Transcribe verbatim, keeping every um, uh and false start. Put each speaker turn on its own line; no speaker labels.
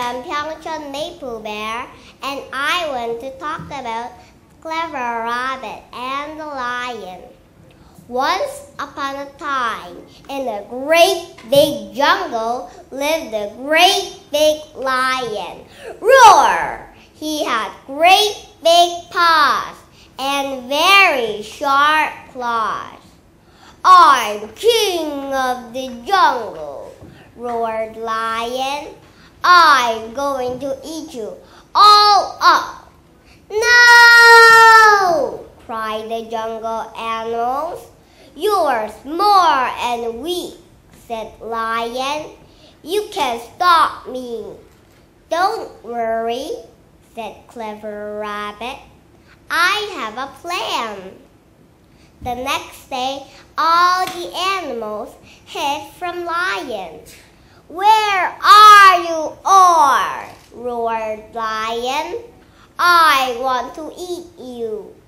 from Pyeongchon Maple Bear, and I want to talk about Clever Rabbit and the Lion. Once upon a time, in a great big jungle, lived a great big lion. Roar! He had great big paws and very sharp claws. "I'm king of the jungle," roared Lion. "I'm going to eat you all up." "No!" cried the jungle animals. "You're small and weak," said Lion. "You can stop me." "Don't worry," said Clever Rabbit. "I have a plan." The next day, all the animals hid from Lion. "Where are you all?" roared Lion. "I want to eat you."